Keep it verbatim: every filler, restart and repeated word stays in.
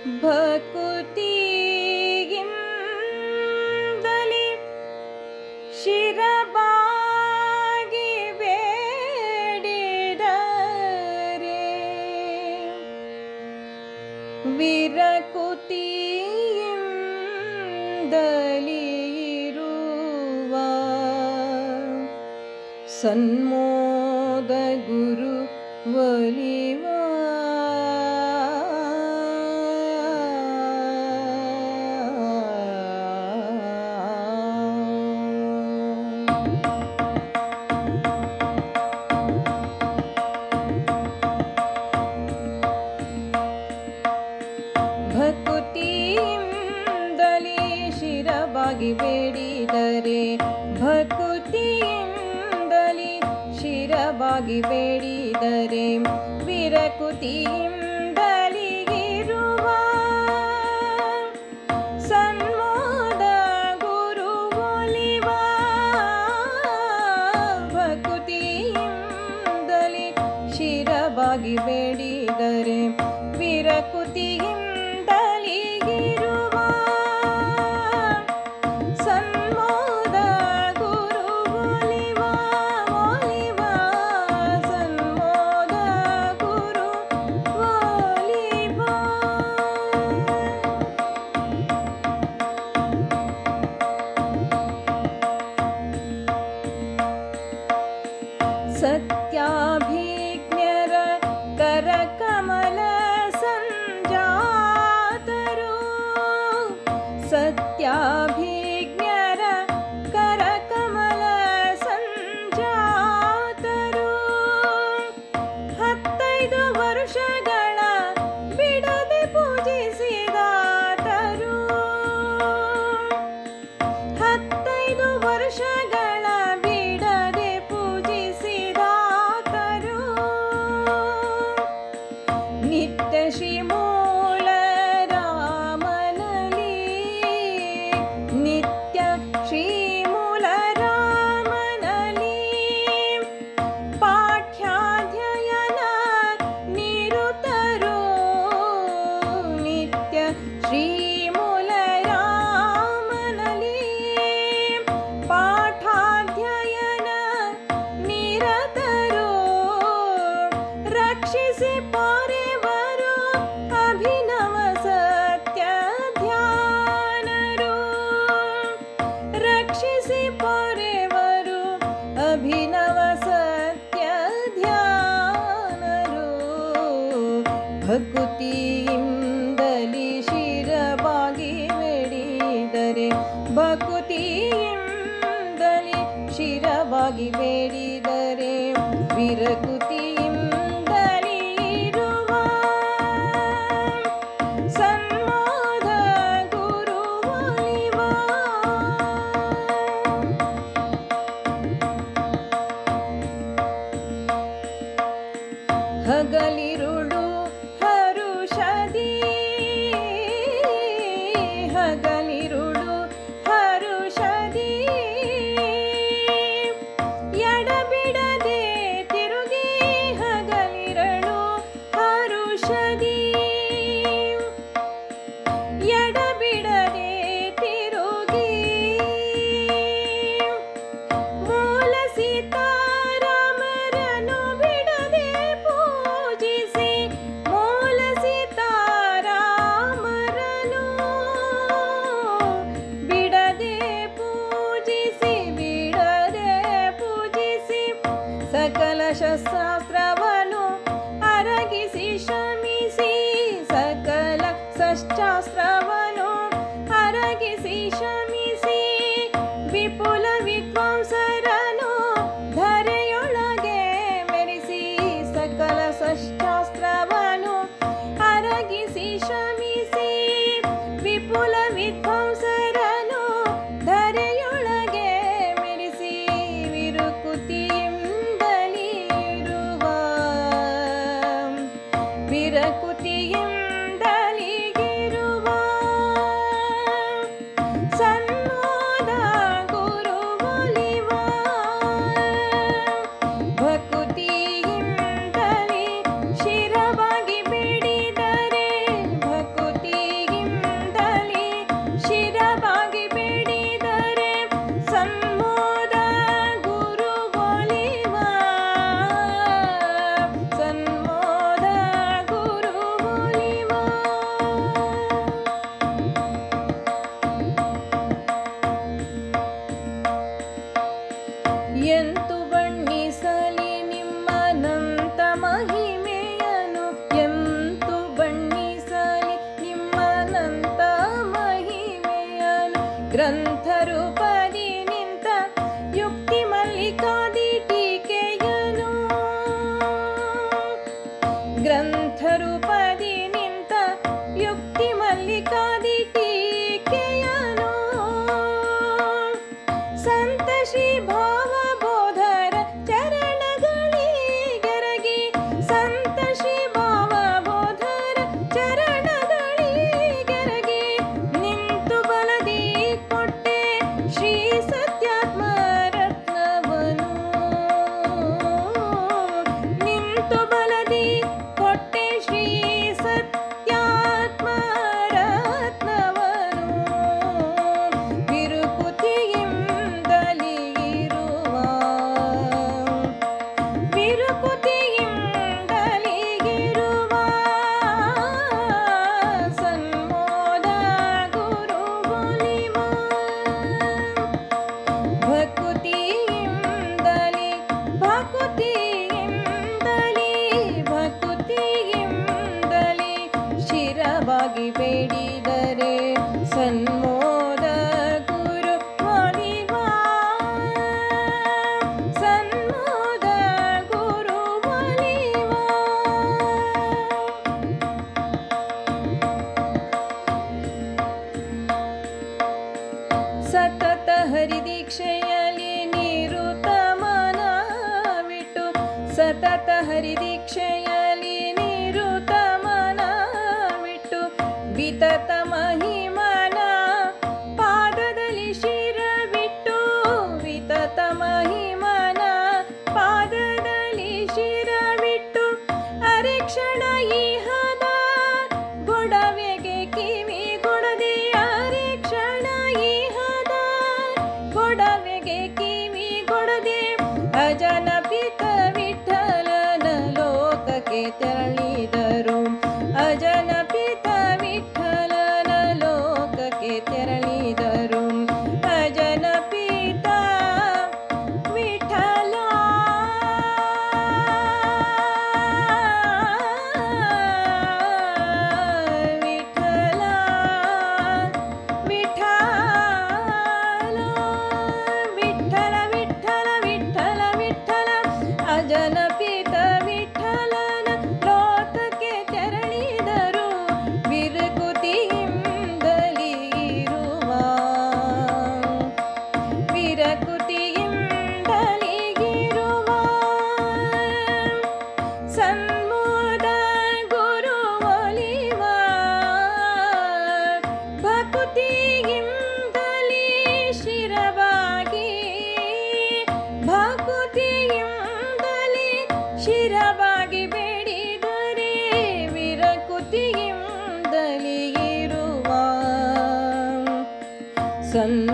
ಭಕುತಿಯಿಂದಲಿ ಶಿರಬಾಗಿ ಬೇಡಿದರೆ ವಿರಕುತಿಯಿಂದಲಿ ಇರುವ ಸನ್ಮೋದ ಗುರು ಒಲಿವ ಭಕುತಿಯಿಂದಲಿ ಶಿರಬಾಗಿ ಬೇಡಿದರೆ ಭಕುತಿಯಿಂದಲಿ ಶಿರಬಾಗಿ ಬೇಡಿದರೆ ವಿರಕುತಿಯಿಂದಲಿ ಇರುವ ಸನ್ಮೋದ ಗುರು ಒಲಿವ ಭಕುತಿಯಿಂದಲಿ ಶಿರಬಾಗಿ ಬೇಡಿದರೆ ವಿರಕುತಿಯಿಂದಲಿ ಇರುವ ಸನ್ಮೋದ ಗುರು ಒಲಿವ ಒಲಿವ ಸನ್ಮೋದ ಗುರು ಒಲಿವ. ಸತ್ಯಾಭಿಜ್ಞರ ಕರಕಮಲ ಸಂಜಾತರು ಸತ್ಯಾಭಿಜ್ಞರ ಕರಕಮಲ ಸಂಜಾತರು ಹತ್ತೈದು ವರ್ಷಗಳ ಬಿಡದೆ ಪೂಜಿಸಿದಾತರು ಹತ್ತೈದು ವರ್ಷಗಳ ಬಿಡದೆ ಪೂಜಿಸಿದಾತರು ನಿತ್ಯ ಶ್ರೀಮೂಲ ರಾಮನಲ್ಲಿ ನಿತ್ಯ ಶ್ರೀಮೂಲ ರಾಮನಲ್ಲಿ ಪಾಠ್ಯಾಧ್ಯಯನ ನಿರುತರು ನಿತ್ಯ ಶ್ರೀಮೂಲ ರಾಮನಲ್ಲಿ ಪಾಠಾಧ್ಯಯನ ನಿರತರು ರಕ್ಷಿಸಿ ಪೊರೆವರು ಅಭಿನವ ಸತ್ಯ ಧ್ಯಾನರು ರಕ್ಷಿಸಿ ಪೊರೆವರು ಅಭಿನವ ಸತ್ಯ ಧ್ಯಾನರು ಭಕುತಿಯಿಂದಲಿ ಶಿರಬಾಗಿ ಬೇಡಿದರೆ ಭಕುತಿಯಿಂದಲಿ ಶಿರಬಾಗಿ ಬೇಡಿದರೆ ವಿರಕುತಿಯಿಂದಲಿ ಇರುವ ಸನ್ಮೋದ ಗುರು ಒಲಿವ. ಹಗಲಿರುಳು ಹರುಷದಿ ಹಗಲಿರುಳು ಹರುಷದಿ ಎಡಬಿಡದೆ ತಿರುಗಿ ಹಗಲಿರಳು ಹರುಷದಿ ಎಡಬಿಡದೆ ತಿರುಗಿ ಮೂಲ ಸೀತಾರಾಮರನು ಬಿಡದೆ ಪೂಜಿಸಿ ಮೂಲ ಸೀತಾರಾಮರನು ಬಿಡದೆ ಪೂಜಿಸಿ ಬಿಡದೆ ಪೂಜಿಸಿ ಸಕಲ ಶಸ್ತ್ರಾಸ್ತ್ರವನ್ನು ಅರಗಿಸಿ ಶ್ರಮಿಸಿ ಸಕಲ ಶಸ್ತ್ರಾಸ್ತ್ರವನ್ನು ಅರಗಿಸಿ ಶ್ರಮಿಸಿ ವಿಪುಲ ವಿದ್ವಾಂಸರನು ಧರೆಯೊಳಗೆ ಮೆರೆಸಿ ಸಕಲ ಶಸ್ತ್ರಾಸ್ತ್ರವನ್ನು ಅರಗಿಸಿ ಶ್ರಮಿಸಿ ವಿಪುಲ ವಿದ್ವಾಂಸರನು ಧರೆಯೊಳಗೆ ಮೆರೆಸಿ ವಿರಕುತಿಯಿಂದಲಿ ಇರುವ ವಿರಕುತಿಯಿಂದಲಿ ಇರುವ ಸನ್ಮೋದ ಗುರು ಒಲಿವ ಭಕುತಿಯಿಂದಲಿ ಶಿರಬಾಗಿ ಬೇಡಿದರೆ ಭಕುತಿ ಗ್ರಂಥರೂಪದಿ ನಿಂತ ಯುಕ್ತಿ ಮಲ್ಲಿಕಾದಿ ಟೀಕೆಯನು ಸಂತ ಶ್ರೀ ಭಾವಬೋಧರ ಚರಣಗಳಿಗೆರಗಿ ಸಂತ ಶ್ರೀ ಭಾವಬೋಧರ ಚರಣಗಳಿಗೆರಗಿ ನಿಂತು ಬಲದಿ ಕೊಟ್ಟೆ ಶ್ರೀ ಸತ್ಯಾತ್ಮ ರತ್ನವನು ನಿಂತು ಬಲದಿ ಕೊಟ್ಟೆ ಶ್ರೀ ಸತ್ಯಾತ್ಮ ರತ್ನವನು ವಿರುಕುತಿಯಿಂದಲಿ ಇರುವ ವಿರುಕುತಿಯಿಂದಲಿ ಇರುವ ಸನ್ಮೋದ ಗುರು ಒಲಿವ ಭಕುತಿಯಿಂದಲಿ ಭಕುತಿಯಿಂದಲಿ ಭಕುತಿಯಿಂದಲಿ ಶಿರವಾಗಿ ಬೇಡಿದರೆ ಸನ್ಮೋದ ಗುರು ಒಲಿವ ಸನ್ಮೋದ ಗುರು ಒಲಿವ ಸತತ ಹರಿದೀಕ್ಷೆಯಲ್ಲಿ ನಿರುತ ಮನವಿಟ್ಟು ಸತತ ಹರಿದೀಕ್ಷೆಯಲ್ಲಿ ನಿರುತ ಮನವಿಟ್ಟು ವಿತತ ಮಹಿಮನ ಪಾದದಲ್ಲಿ ಶಿರವಿಟ್ಟು ವಿತತ ಮಹಿಮನ ಪಾದದಲ್ಲಿ ಶಿರವಿಟ್ಟು ಅರೆಕ್ಷಣ ಇಹದ ಗೊಡವೆಗೆ ಕಿವಿ ಕೊಡದೆ ಅರೆಕ್ಷಣ ಇಹದ ಗೊಡವೆಗೆ ಕಿವಿ ಕೊಡದೆ ಅಜನ ಪಿತ ವಿಠಲನ ಲೋಕಕ್ಕೆ ತೆರಳಿದರು ಅಜನ ಪಿತ ವಿಠಲನ ಲೋಕಕ್ಕೆ ತೆರಳಿದರು ಅಜನ ಪಿತ ವಿಠಲ ವಿಠಲ ವಿಠಲ ವಿಠಲ ವಿಠಲ ವಿಠಲ ವಿಠಲ ಅಜನ ಪಿತ ವಿಠಲನ ಲೋಕಕ್ಕೆ ತೆರಳಿದರು ವಿರಕುತಿಯಿಂದಲಿ ಇರುವ ವಿರಕುತಿಯಿಂದಲಿ ಇರುವ ಸನ್ಮೋದ ಗುರು ಒಲಿವ ಭಕುತಿಯಿಂದಲಿ ಶಿರವಾಗಿ ಭಕುತಿಯಿಂದಲಿ ಶಿರವಾಗಿ ಬೇಡಿದರೆ ವಿರಕುತಿಯಿಂದಲಿ ಇರುವ ಸನ್